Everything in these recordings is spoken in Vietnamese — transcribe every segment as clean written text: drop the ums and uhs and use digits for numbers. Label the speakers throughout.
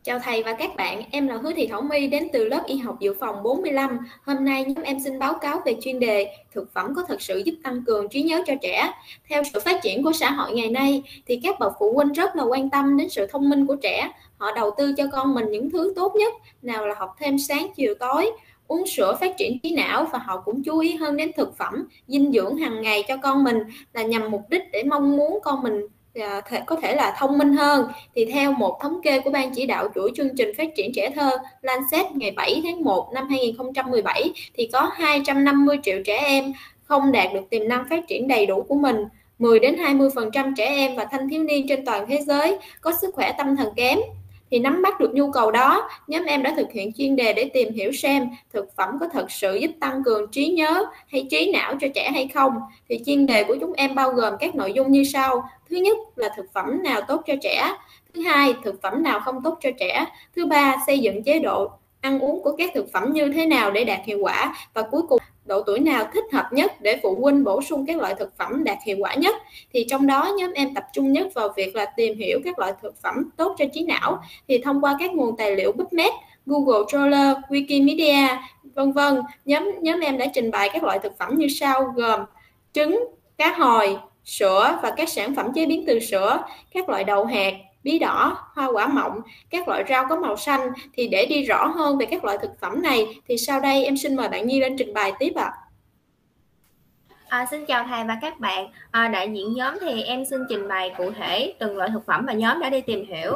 Speaker 1: Chào thầy và các bạn, em là Hứa Thị Thảo My đến từ lớp y học dự phòng 45. Hôm nay nhóm em xin báo cáo về chuyên đề thực phẩm có thực sự giúp tăng cường trí nhớ cho trẻ. Theo sự phát triển của xã hội ngày nay thì các bậc phụ huynh rất là quan tâm đến sự thông minh của trẻ. Họ đầu tư cho con mình những thứ tốt nhất, nào là học thêm sáng chiều tối, uống sữa phát triển trí não, và họ cũng chú ý hơn đến thực phẩm, dinh dưỡng hàng ngày cho con mình là nhằm mục đích để mong muốn con mình có thể là thông minh hơn. Thì theo một thống kê của Ban chỉ đạo chuỗi chương trình phát triển trẻ thơ Lancet ngày 7 tháng 1 năm 2017 thì có 250 triệu trẻ em không đạt được tiềm năng phát triển đầy đủ của mình. 10 đến 20% trẻ em và thanh thiếu niên trên toàn thế giới có sức khỏe tâm thần kém. Thì nắm bắt được nhu cầu đó, nhóm em đã thực hiện chuyên đề để tìm hiểu xem thực phẩm có thật sự giúp tăng cường trí nhớ hay trí não cho trẻ hay không. Thì chuyên đề của chúng em bao gồm các nội dung như sau. Thứ nhất là thực phẩm nào tốt cho trẻ. Thứ hai, thực phẩm nào không tốt cho trẻ. Thứ ba, xây dựng chế độ ăn uống của các thực phẩm như thế nào để đạt hiệu quả. Và cuối cùng, độ tuổi nào thích hợp nhất để phụ huynh bổ sung các loại thực phẩm đạt hiệu quả nhất. Thì trong đó nhóm em tập trung nhất vào việc là tìm hiểu các loại thực phẩm tốt cho trí não. Thì thông qua các nguồn tài liệu PubMed, Google Scholar, Wikimedia, vân vân, nhóm em đã trình bày các loại thực phẩm như sau, gồm trứng, cá hồi, sữa và các sản phẩm chế biến từ sữa, các loại đậu hạt, bí đỏ, hoa quả mọng, các loại rau có màu xanh. Thì để đi rõ hơn về các loại thực phẩm này thì sau đây em xin mời bạn Nhi lên trình bày tiếp ạ.
Speaker 2: Xin chào thầy và các bạn. Đại diện nhóm thì em xin trình bày cụ thể từng loại thực phẩm mà nhóm đã đi tìm hiểu.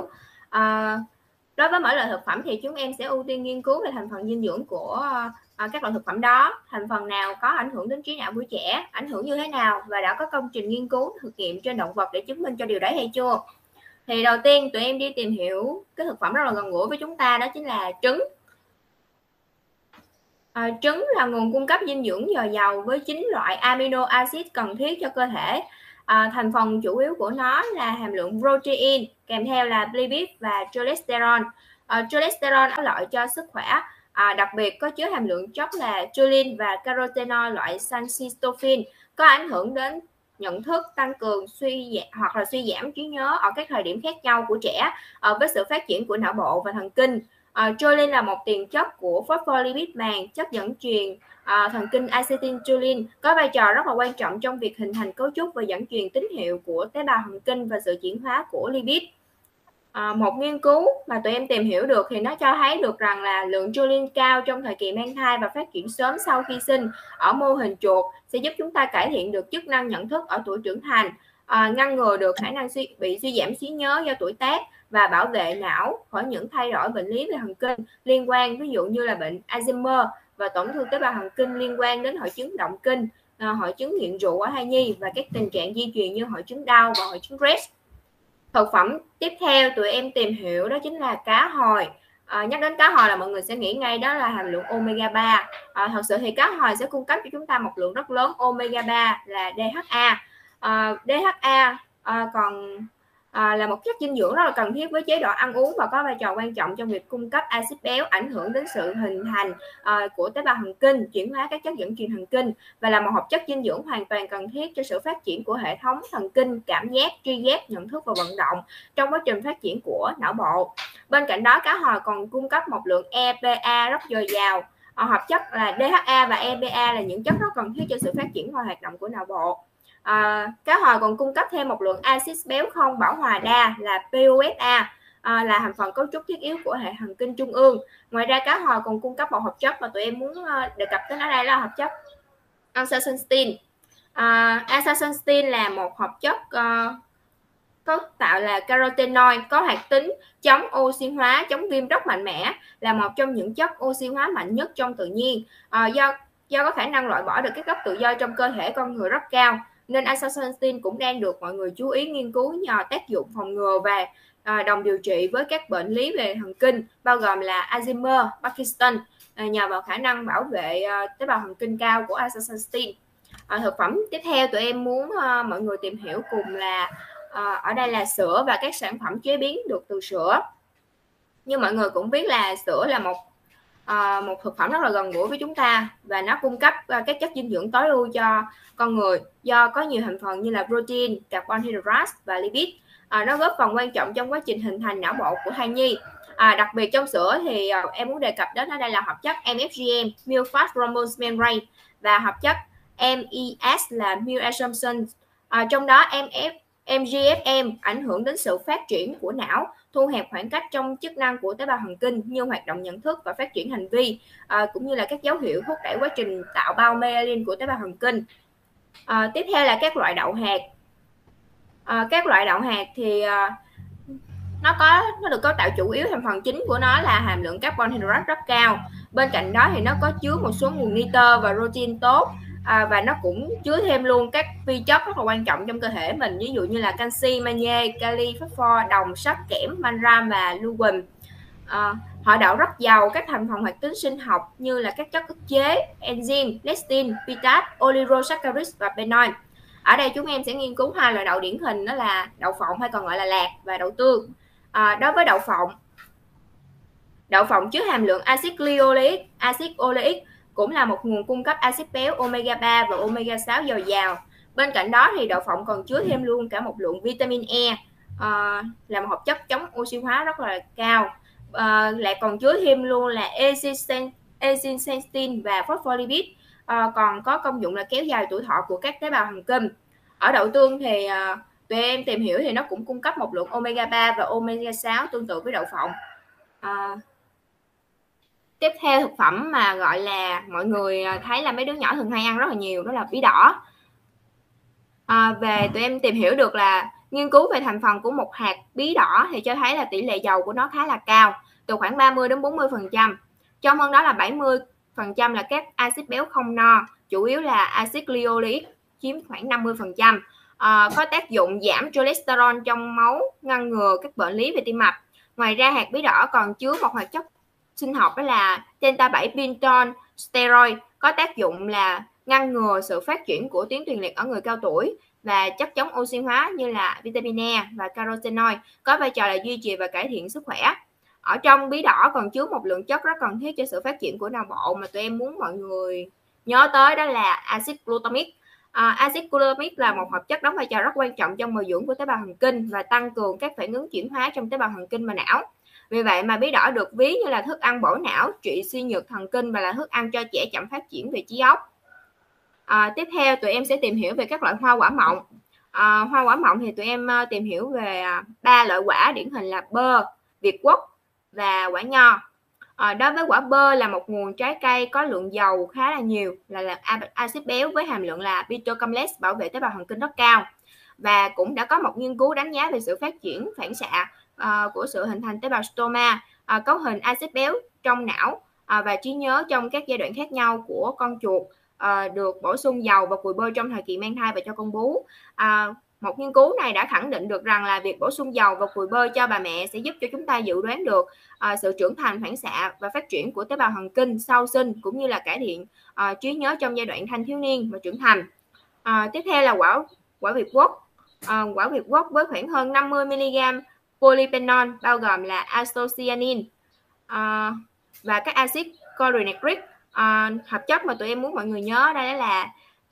Speaker 2: Đối với mỗi loại thực phẩm thì chúng em sẽ ưu tiên nghiên cứu về thành phần dinh dưỡng của các loại thực phẩm đó, thành phần nào có ảnh hưởng đến trí não của trẻ, ảnh hưởng như thế nào, và đã có công trình nghiên cứu thực nghiệm trên động vật để chứng minh cho điều đấy hay chưa. Thì đầu tiên tụi em đi tìm hiểu cái thực phẩm rất là gần gũi với chúng ta, đó chính là trứng. Trứng là nguồn cung cấp dinh dưỡng dồi dào với 9 loại amino acid cần thiết cho cơ thể. Thành phần chủ yếu của nó là hàm lượng protein, kèm theo là lipid và cholesterol. Cholesterol có lợi cho sức khỏe, đặc biệt có chứa hàm lượng chất là choline và carotenoid loại sancitophil, có ảnh hưởng đến nhận thức, tăng cường hoặc là suy giảm trí nhớ ở các thời điểm khác nhau của trẻ với sự phát triển của não bộ và thần kinh. Choline là một tiền chất của phospholipid màng, chất dẫn truyền thần kinh acetylcholine, có vai trò rất là quan trọng trong việc hình thành cấu trúc và dẫn truyền tín hiệu của tế bào thần kinh và sự chuyển hóa của lipid. Một nghiên cứu mà tụi em tìm hiểu được thì nó cho thấy được rằng là lượng choline cao trong thời kỳ mang thai và phát triển sớm sau khi sinh ở mô hình chuột sẽ giúp chúng ta cải thiện được chức năng nhận thức ở tuổi trưởng thành, ngăn ngừa được khả năng bị suy giảm trí nhớ do tuổi tác, và bảo vệ não khỏi những thay đổi bệnh lý về thần kinh liên quan, ví dụ như là bệnh Alzheimer và tổn thương tế bào thần kinh liên quan đến hội chứng động kinh, hội chứng nghiện rượu ở thai nhi và các tình trạng di truyền như hội chứng đau và hội chứng Rett. Thực phẩm tiếp theo tụi em tìm hiểu đó chính là cá hồi. Nhắc đến cá hồi là mọi người sẽ nghĩ ngay đó là hàm lượng omega 3. Thật sự thì cá hồi sẽ cung cấp cho chúng ta một lượng rất lớn omega 3 là DHA. DHA là một chất dinh dưỡng rất là cần thiết với chế độ ăn uống và có vai trò quan trọng trong việc cung cấp axit béo, ảnh hưởng đến sự hình thành của tế bào thần kinh, chuyển hóa các chất dẫn truyền thần kinh, và là một hợp chất dinh dưỡng hoàn toàn cần thiết cho sự phát triển của hệ thống thần kinh, cảm giác, tri giác, nhận thức và vận động trong quá trình phát triển của não bộ. Bên cạnh đó, cá hồi còn cung cấp một lượng EPA rất dồi dào. Hợp chất là DHA và EPA là những chất rất cần thiết cho sự phát triển và hoạt động của não bộ. Cá hồi còn cung cấp thêm một lượng axit béo không bão hòa đa là POFA, là thành phần cấu trúc thiết yếu của hệ thần kinh trung ương. Ngoài ra, cá hồi còn cung cấp một hợp chất mà tụi em muốn đề cập đến ở đây là hợp chất astaxanthin. Astaxanthin là một hợp chất có tạo là carotenoid, có hoạt tính chống oxy hóa, chống viêm rất mạnh mẽ, là một trong những chất oxy hóa mạnh nhất trong tự nhiên. Do có khả năng loại bỏ được các gốc tự do trong cơ thể con người rất cao, nên astaxanthin cũng đang được mọi người chú ý nghiên cứu nhờ tác dụng phòng ngừa và đồng điều trị với các bệnh lý về thần kinh, bao gồm là Alzheimer, Parkinson, nhờ vào khả năng bảo vệ tế bào thần kinh cao của astaxanthin. Thực phẩm tiếp theo tụi em muốn mọi người tìm hiểu cùng là ở đây là sữa và các sản phẩm chế biến được từ sữa. Như mọi người cũng biết là sữa là một thực phẩm rất là gần gũi với chúng ta, và nó cung cấp các chất dinh dưỡng tối ưu cho con người do có nhiều thành phần như là protein, carbon hydrate và lipid. Nó góp phần quan trọng trong quá trình hình thành não bộ của thai nhi. Đặc biệt trong sữa thì em muốn đề cập đến ở đây là hợp chất MFGM, Milk Fat Hormone Membrane, và hợp chất MES là Milk Assumption. Trong đó MGFM ảnh hưởng đến sự phát triển của não, thu hẹp khoảng cách trong chức năng của tế bào thần kinh như hoạt động nhận thức và phát triển hành vi, cũng như là các dấu hiệu thúc đẩy quá trình tạo bao myelin của tế bào thần kinh. Tiếp theo là các loại đậu hạt. Các loại đậu hạt thì nó được cấu tạo chủ yếu, thành phần chính của nó là hàm lượng carbon hydrate rất cao. Bên cạnh đó thì nó có chứa một số nguồn nitơ và protein tốt, và nó cũng chứa thêm luôn các vi chất rất là quan trọng trong cơ thể mình, ví dụ như là canxi, magie, kali, phosphor, đồng, sắt, kẽm, mangan và lưu. Họ đậu rất giàu các thành phần hoạt tính sinh học như là các chất ức chế, enzyme, lectin, phytate, oligosaccharides và phenol. Ở đây chúng em sẽ nghiên cứu hai loại đậu điển hình, đó là đậu phộng hay còn gọi là lạc và đậu tương. Đối với đậu phộng chứa hàm lượng axit linoleic, axit oleic cũng là một nguồn cung cấp axit béo omega 3 và omega 6 dồi dào. Bên cạnh đó thì đậu phộng còn chứa thêm luôn cả một lượng vitamin E, là một hợp chất chống oxy hóa rất là cao. Lại còn chứa thêm luôn là acetylcysteine và phospholipid, còn có công dụng là kéo dài tuổi thọ của các tế bào thần kinh. Ở đậu tương thì tụi em tìm hiểu thì nó cũng cung cấp một lượng omega 3 và omega 6 tương tự với đậu phộng. Tiếp theo thực phẩm mà gọi là mọi người thấy là mấy đứa nhỏ thường hay ăn rất là nhiều, đó là bí đỏ. Về tụi em tìm hiểu được là nghiên cứu về thành phần của một hạt bí đỏ thì cho thấy là tỷ lệ dầu của nó khá là cao, từ khoảng 30 đến 40%. Trong hơn đó là 70% là các axit béo không no, chủ yếu là axit linoleic chiếm khoảng 50%. Có tác dụng giảm cholesterol trong máu, ngăn ngừa các bệnh lý về tim mạch. Ngoài ra hạt bí đỏ còn chứa một hoạt chất sinh học, đó là delta 7 pentool steroid, có tác dụng là ngăn ngừa sự phát triển của tuyến tiền liệt ở người cao tuổi, và chất chống oxy hóa như là vitamin E và carotenoid có vai trò là duy trì và cải thiện sức khỏe. Ở trong bí đỏ còn chứa một lượng chất rất cần thiết cho sự phát triển của não bộ mà tụi em muốn mọi người nhớ tới, đó là axit glutamic. Axit glutamic là một hợp chất đóng vai trò rất quan trọng trong bồi dưỡng của tế bào thần kinh và tăng cường các phản ứng chuyển hóa trong tế bào thần kinh và não. Vì vậy mà bí đỏ được ví như là thức ăn bổ não, trị suy nhược thần kinh và là thức ăn cho trẻ chậm phát triển về trí óc. Tiếp theo tụi em sẽ tìm hiểu về các loại hoa quả mọng. Hoa quả mọng thì tụi em tìm hiểu về 3 loại quả điển hình là bơ, việt quất và quả nho. Đối với quả bơ là một nguồn trái cây có lượng dầu khá là nhiều, là axit béo với hàm lượng là beta complex bảo vệ tế bào thần kinh rất cao, và cũng đã có một nghiên cứu đánh giá về sự phát triển phản xạ của sự hình thành tế bào stoma, cấu hình axit béo trong não và trí nhớ trong các giai đoạn khác nhau của con chuột được bổ sung dầu và cùi bơ trong thời kỳ mang thai và cho con bú. Một nghiên cứu này đã khẳng định được rằng là việc bổ sung dầu và cùi bơ cho bà mẹ sẽ giúp cho chúng ta dự đoán được sự trưởng thành phản xạ và phát triển của tế bào thần kinh sau sinh, cũng như là cải thiện trí nhớ trong giai đoạn thanh thiếu niên và trưởng thành. Tiếp theo là quả việt quất. Quả việt quất với khoảng hơn 50 mg polyphenol bao gồm là anthocyanin và các axit cholinergic. Hợp chất mà tụi em muốn mọi người nhớ đây là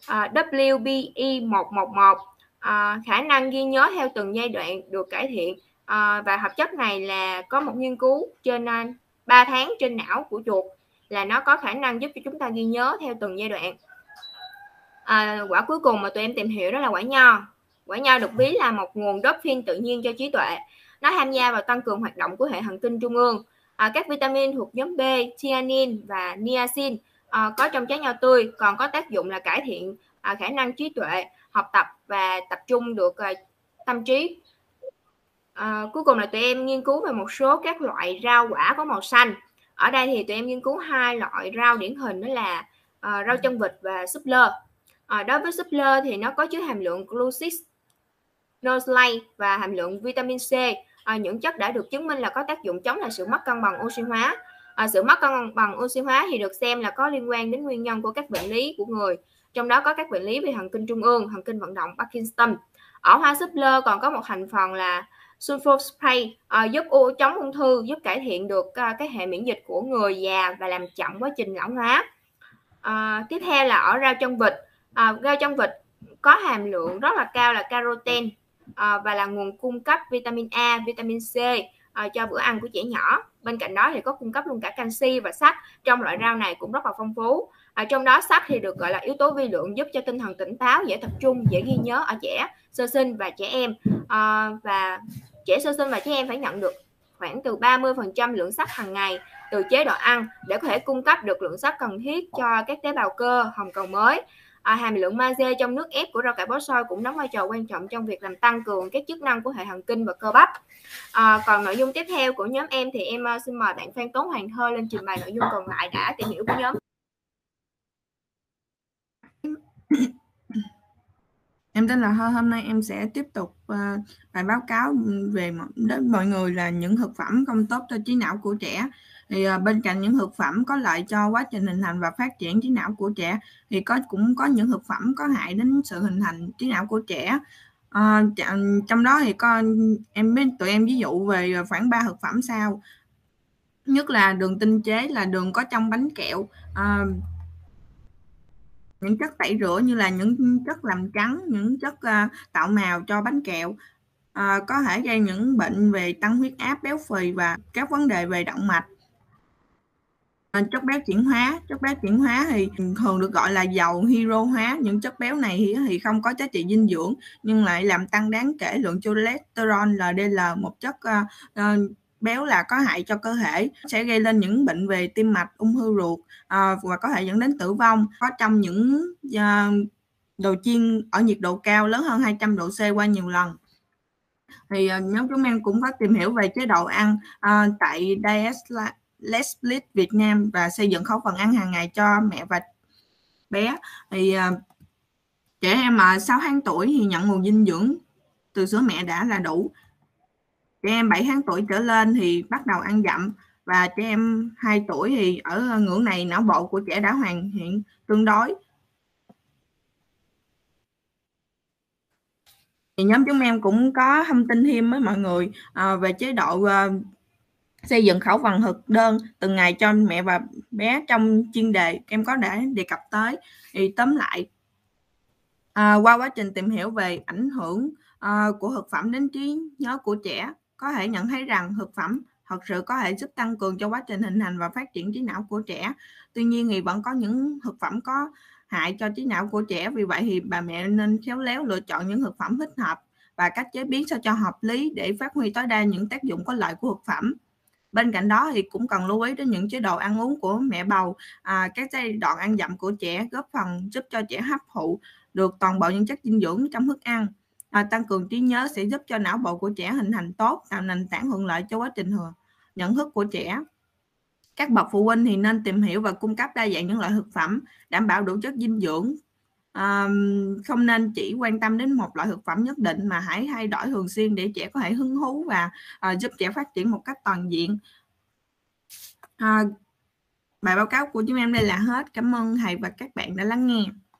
Speaker 2: WBE111. Khả năng ghi nhớ theo từng giai đoạn được cải thiện, và hợp chất này là có một nghiên cứu trên 3 tháng trên não của chuột, là nó có khả năng giúp cho chúng ta ghi nhớ theo từng giai đoạn. Quả cuối cùng mà tụi em tìm hiểu đó là quả nho. Quả nho được ví là một nguồn dopamine tự nhiên cho trí tuệ. Nó tham gia vào tăng cường hoạt động của hệ thần kinh trung ương. Các vitamin thuộc nhóm B, theanine và niacin có trong trái nho tươi còn có tác dụng là cải thiện khả năng trí tuệ, học tập và tập trung được tâm trí. Cuối cùng là tụi em nghiên cứu về một số các loại rau quả có màu xanh. Ở đây thì tụi em nghiên cứu hai loại rau điển hình, đó là rau chân vịt và súp lơ. Đối với súp lơ thì nó có chứa hàm lượng glucosinolate và hàm lượng vitamin C, những chất đã được chứng minh là có tác dụng chống lại sự mất cân bằng oxy hóa. Sự mất cân bằng oxy hóa thì được xem là có liên quan đến nguyên nhân của các bệnh lý của người, trong đó có các bệnh lý về thần kinh trung ương, thần kinh vận động Parkinson. Ở hoa súp lơ còn có một thành phần là sulfospray, giúp chống ung thư, giúp cải thiện được cái hệ miễn dịch của người già và làm chậm quá trình lão hóa. Tiếp theo là ở rau chân vịt. Rau chân vịt có hàm lượng rất là cao là caroten, và là nguồn cung cấp vitamin A, vitamin C, cho bữa ăn của trẻ nhỏ. Bên cạnh đó thì có cung cấp luôn cả canxi và sắt, trong loại rau này cũng rất là phong phú. Trong đó sắt thì được gọi là yếu tố vi lượng, giúp cho tinh thần tỉnh táo, dễ tập trung, dễ ghi nhớ ở trẻ sơ sinh và trẻ em. Và trẻ sơ sinh và trẻ em phải nhận được khoảng từ 30% lượng sắt hàng ngày từ chế độ ăn để có thể cung cấp được lượng sắt cần thiết cho các tế bào cơ, hồng cầu mới. Hàm lượng magie trong nước ép của rau cải bó xôi cũng đóng vai trò quan trọng trong việc làm tăng cường các chức năng của hệ thần kinh và cơ bắp. Còn nội dung tiếp theo của nhóm em thì em xin mời bạn Phan Tuấn Hoàng Thơ lên trình bày nội dung còn lại đã tìm hiểu của nhóm.
Speaker 3: Em tên là Thơ, hôm nay em sẽ tiếp tục bài báo cáo về đến mọi người là những thực phẩm không tốt cho trí não của trẻ. Thì bên cạnh những thực phẩm có lợi cho quá trình hình thành và phát triển trí não của trẻ thì cũng có những thực phẩm có hại đến sự hình thành trí não của trẻ. Trong đó thì tụi em ví dụ về khoảng 3 thực phẩm sau. Nhất là đường tinh chế, là đường có trong bánh kẹo, những chất tẩy rửa như là những chất làm trắng, những chất tạo màu cho bánh kẹo, có thể gây những bệnh về tăng huyết áp, béo phì và các vấn đề về động mạch. Chất béo chuyển hóa thì thường được gọi là dầu hydro hóa. Những chất béo này thì không có giá trị dinh dưỡng nhưng lại làm tăng đáng kể lượng cholesterol LDL, một chất béo là có hại cho cơ thể, sẽ gây lên những bệnh về tim mạch, ung thư ruột và có thể dẫn đến tử vong. Có trong những đồ chiên ở nhiệt độ cao lớn hơn 200 độ C qua nhiều lần. Thì nhóm chúng em cũng có tìm hiểu về chế độ ăn tại Let's Split Việt Nam và xây dựng khẩu phần ăn hàng ngày cho mẹ và bé. Thì trẻ em mà 6 tháng tuổi thì nhận nguồn dinh dưỡng từ sữa mẹ đã là đủ. Trẻ em 7 tháng tuổi trở lên thì bắt đầu ăn dặm, và trẻ em 2 tuổi thì ở ngưỡng này não bộ của trẻ đã hoàn thiện tương đối. Thì nhóm chúng em cũng có thông tin thêm với mọi người về chế độ xây dựng khẩu phần thực đơn từng ngày cho mẹ và bé trong chuyên đề em có đã đề cập tới. Thì tóm lại, qua quá trình tìm hiểu về ảnh hưởng của thực phẩm đến trí nhớ của trẻ, có thể nhận thấy rằng thực phẩm thật sự có thể giúp tăng cường cho quá trình hình thành và phát triển trí não của trẻ. Tuy nhiên thì vẫn có những thực phẩm có hại cho trí não của trẻ, vì vậy thì bà mẹ nên khéo léo lựa chọn những thực phẩm thích hợp và cách chế biến sao cho hợp lý để phát huy tối đa những tác dụng có lợi của thực phẩm. Bên cạnh đó thì cũng cần lưu ý đến những chế độ ăn uống của mẹ bầu. Các giai đoạn ăn dặm của trẻ góp phần giúp cho trẻ hấp thụ được toàn bộ những chất dinh dưỡng trong thức ăn. Tăng cường trí nhớ sẽ giúp cho não bộ của trẻ hình thành tốt, tạo nền tảng thuận lợi cho quá trình nhận thức của trẻ. Các bậc phụ huynh thì nên tìm hiểu và cung cấp đa dạng những loại thực phẩm đảm bảo đủ chất dinh dưỡng. Không nên chỉ quan tâm đến một loại thực phẩm nhất định, mà hãy thay đổi thường xuyên để trẻ có thể hứng thú và giúp trẻ phát triển một cách toàn diện. Bài báo cáo của chúng em đây là hết. Cảm ơn thầy và các bạn đã lắng nghe.